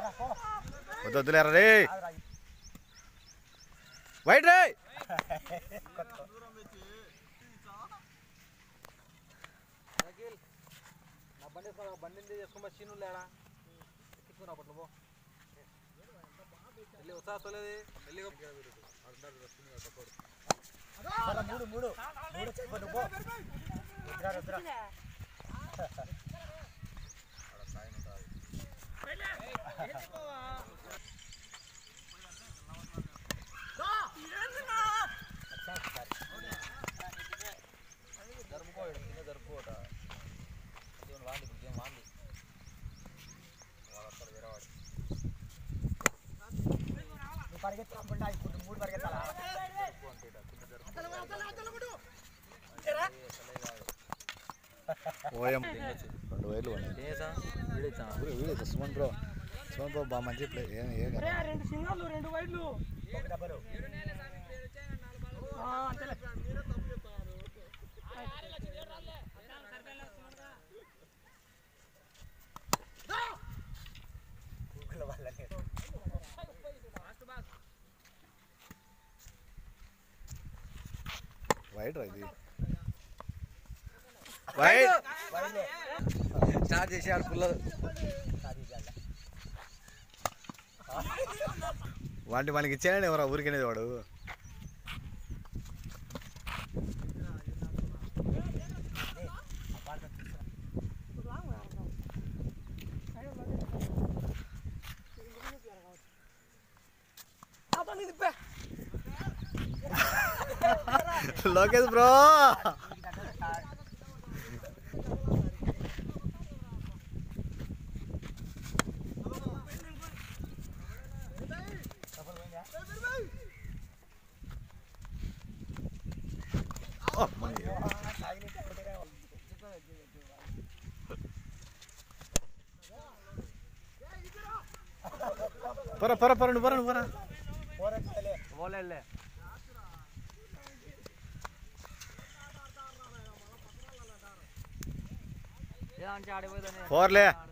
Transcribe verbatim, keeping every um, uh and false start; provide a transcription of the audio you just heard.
వద్దు వద్దులేరా రే వైట్ రే నా బండి బండి చేసుకుని సీను లేడా ఎక్కించుకున్నా అప్పట్లో పో వెళ్ళి వస్తా వస్తలేదు వెళ్ళి మూడు మూడు జరుపుకోడు కింద జరుపుకోట వాంది గేమ్ వాంది వాడు వేరే వాడు నువ్వు పరిగెత్తుకుంటా ఇప్పుడు మూడు పరిగెత్తాలా ఓఎం రెండు వేలు video Suman bro Suman bro బాగా మంచి ప్లే రెండు సింగాలు రెండు వైడ్లు ఒక డబ్బలు అంతేలే వైట్ రా ఇది వైట్ స్టార్ట్ చేసాడు పుల్లలు వాటి మనకి ఇచ్చానండి ఎవరా ఊరికనేది వాడు లోకేష్ బ్రో పర పర పర నువ్వు పర నువ్వు పర ఫోర్లే